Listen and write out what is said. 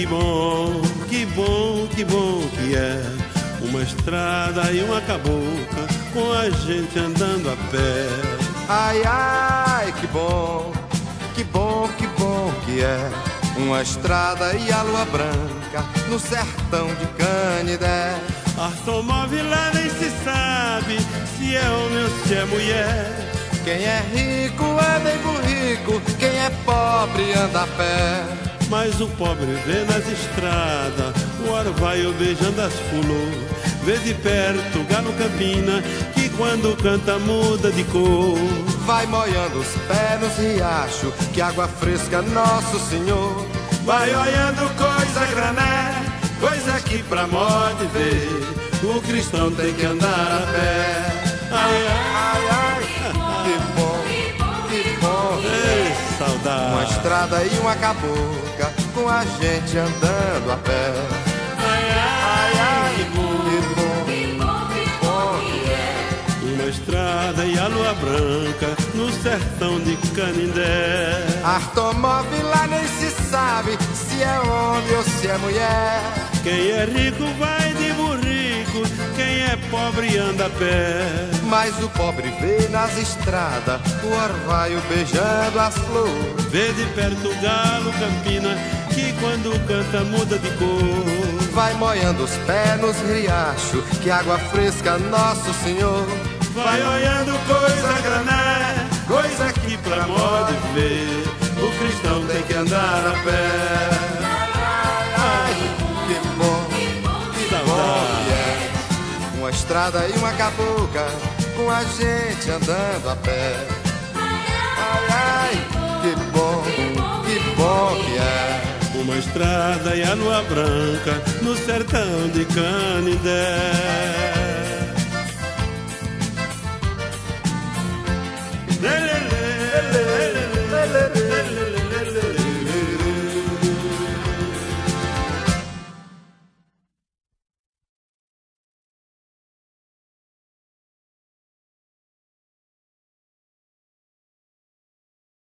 que bom, que bom, que bom que é uma estrada e uma cabocla com a gente andando a pé. Ai, ai, que bom, que bom, que bom que é uma estrada e a lua branca no sertão de Canidé. Automóvel lá nem se sabe se é homem ou se é mulher. Quem é rico anda em burrico, quem é pobre anda a pé. Mas o pobre vê nas estradas o orvalho beijando as flores. Vê de perto o galo campina, que quando canta muda de cor. Vai molhando os pés nos riachos, que água fresca Nosso Senhor. Vai olhando coisa grané, coisa que pra morte ver o cristão tem que andar a pé. Ai, ai, ai, que bom, que bom. Ei, saudade. Uma estrada e uma cabocla com a gente andando a pé. Ai, ai, que bom, que bom que é uma estrada e a lua branca no sertão de Canindé. Automóvel lá nem se sabe se é homem ou se é mulher. Quem é rico vai de burrico, quem é pobre anda a pé. Mas o pobre vê nas estradas o orvalho beijando as flores. Vê de perto o galo campina, que quando canta muda de cor. Vai molhando os pés nos riachos, que água fresca Nosso Senhor. Vai olhando coisa grané, coisa que pra modo de ver o cristão tem que andar a pé. Ai, que bom, que bom que é uma estrada e uma cabocla com a gente andando a pé. Ai, ai, que bom que é uma estrada e a lua branca no sertão de Canindé.